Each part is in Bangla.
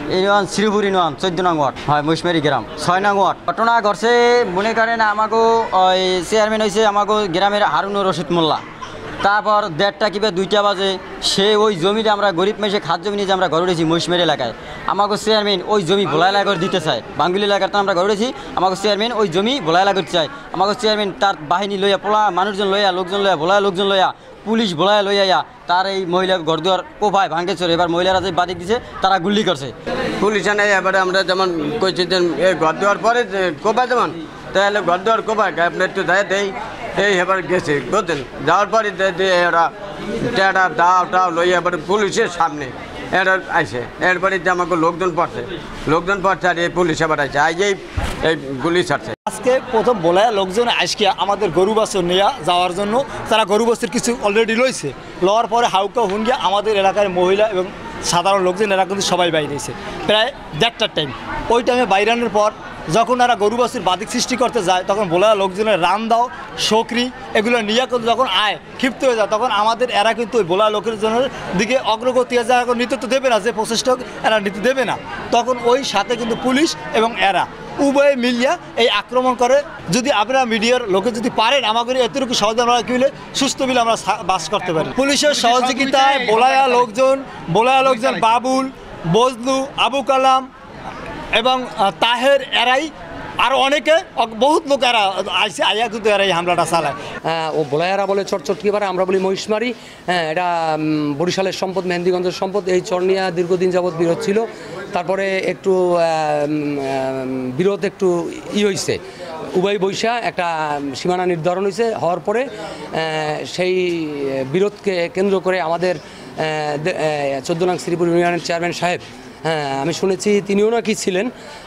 ইউনিয়ন শ্রীপুর ইউনিয়ন 14 নং ওয়ার্ড হয় মহিষমারি গ্রাম 6 নং ওয়ার্ড। ঘটনা ঘটছে মনে করেন আমাকে ওই চেয়ারম্যান হয়েছে আমাকে গ্রামের হারুনুর রশিদ মোল্লা। তারপর 1:30টা কিংবা 2টা বাজে সে ওই জমিটা আমরা গরিব মেশে খাদ্য জমি নিয়ে যে আমরা ঘর উঠেছি মহিষমারি এলাকায়, আমাকে চেয়ারম্যান ওই জমি ভোলা এলাকা দিতে চায়। বাঙ্গুলি এলাকাতে আমরা ঘর উঠেছি, আমাকে চেয়ারম্যান ওই জমি ভোলা এলাকা দিতে চায়। আমাকে চেয়ারম্যান তার বাহিনী লইয়া পোলা মানুষজন লইয়া লোকজন লইয়া ভোলা লোকজন লইয়া পুলিশ ভোলায় লইয়া তার এই মহিলা ঘর দুয়ার কোপায় ভাঙে চড়ে। এবার মহিলারা যে বাদিক দিছে তারা গুল্লি করছে। পুলিশ আনাই এবারে আমরা যেমন কইছি যে এই ঘর দেওয়ার পরে কোপায় যেমন তাহলে ঘর দেওয়ার কোপায় আপনার একটু দেয় দেই এই এবার গেছে বুঝলেন। যাওয়ার পরে ওরা টেটা দাও টাও লইয়া এবার পুলিশের সামনে এরা আইসে। এরপরে যে আমাকে লোকজন পড়ছে আর এই পুলিশ এবার আইসে আইজেই এই গুলি ছাড়ছে। আজকে প্রথম বলায় লোকজন আজকে আমাদের গরু বাছুর নিয়ে যাওয়ার জন্য তারা গরু বাছুর কিছু অলরেডি লইছে। লওয়ার পরে হাউকা হুঙ্গিয়া আমাদের এলাকার মহিলা এবং সাধারণ লোকজন এরা কিন্তু সবাই বাইরেছে প্রায় 1:30টার টাইম। ওই টাইমে বাইরানোর পর যখন এরা গরু বাছুর বাদিক সৃষ্টি করতে যায় তখন বলা লোকজনের রান দাও শকরি এগুলো নিয়ে কিন্তু যখন আয় ক্ষিপ্ত হয়ে যায় তখন আমাদের এরা কিন্তু ওই বোলা লোকের জনের দিকে অগ্রগতি আছে। এখন নিতে তো দেবে না, যে প্রচেষ্টা এরা নিতে দেবে না। তখন ওই সাথে কিন্তু পুলিশ এবং এরা উভয়ে মিলিয়া এই আক্রমণ করে। যদি আপনারা মিডিয়ার লোকে যদি পারেন আমাদের এতটুকু সহজে আমরা কি হলে সুস্থ মিলে আমরা বাস করতে পারি। পুলিশের সহযোগিতায় বোলায়া লোকজন বাবুল, বজলু, আবু কালাম এবং তাহের এরাই আরও অনেকে বহুত লোক এরা আইসে আইয়া কিন্তু এরাই হামলাটা চালায়। ও বোলায়ারা বলে চটচটকি পারে, আমরা বলি মহিষমারি। এটা বরিশালের সম্পদ, মেহেন্দিগঞ্জের সম্পদ। এই চরনিয়া দীর্ঘদিন যাবৎ বিরোধ ছিল, তারপরে একটু বিরোধ একটু হয়েছে, উভয় বৈশা একটা সীমানা নির্ধারণ হয়েছে। হওয়ার পরে সেই বিরোধকে কেন্দ্র করে আমাদের 14 নং শ্রীপুর ইউনিয়নের চেয়ারম্যান সাহেব, আমি শুনেছি তিনিও নাকি ছিলেন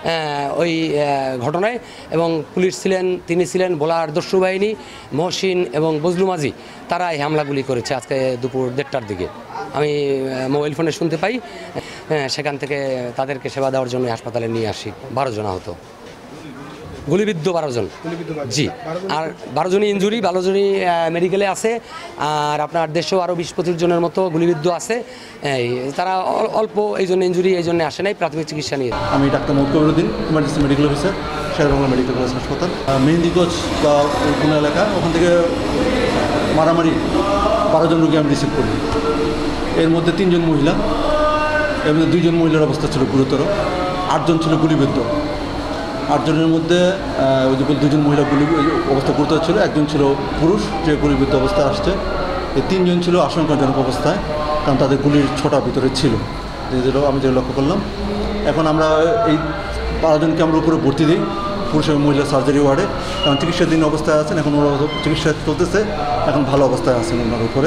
ওই ঘটনায়, এবং পুলিশ ছিলেন, তিনি ছিলেন, ভোলার দস্যু বাহিনী মহসিন এবং বজলু মাঝি, তারা এই হামলাগুলি করেছে আজকে দুপুর 1:30টার দিকে। আমি মোবাইল ফোনে শুনতে পাই। সেখান থেকে তাদেরকে সেবা দেওয়ার জন্য হাসপাতালে নিয়ে আসি। 12 জন আহত, গুলিবিদ্ধ 12 জন। জি, আর 12 জনই ইনজুরি, 12 জনই মেডিকেলে আছে। আর আপনার দেশেও আরও 20-25 জনের মতো গুলিবিদ্ধ আছে। তারা অল্প এই জন্য ইনজুরি, এই জন্য আসে নাই প্রাথমিক চিকিৎসা নিয়ে। আমি doctor Moukbaruddin, emergency medical officer, Sher-e-Bangla medical college হাসপাতাল। মেহেন্দিগঞ্জ বা কোনো এলাকা, ওখান থেকে মারামারি 12 জন রোগী আমি রিসিভ করি। এর মধ্যে 3 জন মহিলা, এর মধ্যে 2 জন মহিলার অবস্থা ছিল গুরুতর, 8 জন ছিল গুলিবিদ্ধ। 8 জনের মধ্যে ওই যে 2 জন মহিলা অবস্থা গুরুতর ছিল, 1 জন ছিল পুরুষ যে গুলিবিদ্ধ অবস্থায় আসছে। এই 3 জন ছিল আশঙ্কাজনক অবস্থায়, কারণ তাদের গুলির ছোটা ভিতরে ছিল, আমি যে লক্ষ্য করলাম। এখন আমরা এই 12 জনকে আমরা উপরে ভর্তি দিই পুরুষ এবং মহিলা সার্জারি ওয়ার্ডে, কারণ চিকিৎসাধীন অবস্থায় আছেন। এখন ওরা চিকিৎসা চলতেছে, এখন ভালো অবস্থায় আছেন ওনার উপরে।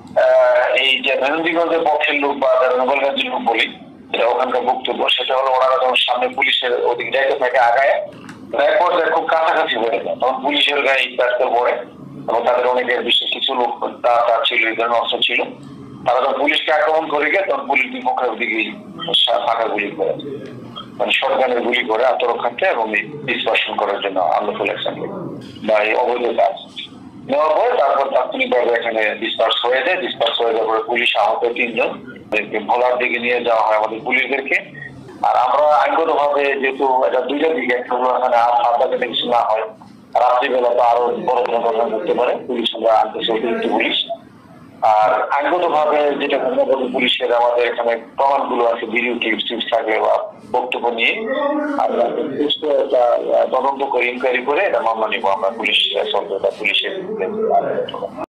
এই যে মেহেন্দিগঞ্জের পক্ষের লোক বা নগরগঞ্জের লোক বলি, ওখানকার বক্তব্য সেটা হলো ওনারা যখন সামনে পুলিশের ওদিক যাইতে থাকে আগায়, এরপর খুব কাছাকাছি হয়ে যায়, তখন পুলিশের গায়ে ইস্তার পড়ে এবং তাদের অনেকের বিশেষ কিছু লোক তার ছিল, এই ধরনের অস্ত্র ছিল। তারা যখন পুলিশকে আক্রমণ করে গিয়ে তখন পুলিশ বিপক্ষের দিকে ফাঁকা গুলি করে, মানে শটগানের গুলি করে আত্মরক্ষার্থে এবং ডিসপারশন করার জন্য আনলফুল অ্যাকশন বা এই অবৈধ কাজ নেওয়ার পরে তারপর তাৎক্ষণিকভাবে এখানে ডিসপার্স হয়ে যায়। ডিসপার্স হয়ে যাওয়ার পরে পুলিশ আহত 3 জন ভোলার দিকে নিয়ে যাওয়া হয় আমাদের পুলিশদেরকে। আর আমরা আইনগত ভাবে যেহেতু এটা 2টার দিকে একটা এখানে আর 7 কিছু না হয়, রাত্রিবেলা তো আরো বড় ঘটনা ঘটতে পারে, পুলিশ আমরা আনতেছি অতিরিক্ত পুলিশ। আর আইনগত ভাবে যেটা পুলিশের আমাদের এখানে প্রমাণগুলো আছে, ভিডিও টিপস থাকলে বা বক্তব্য নিয়ে আমরা তদন্ত করে ইনকোয়ারি করে এটা মামলা নিব আমরা পুলিশের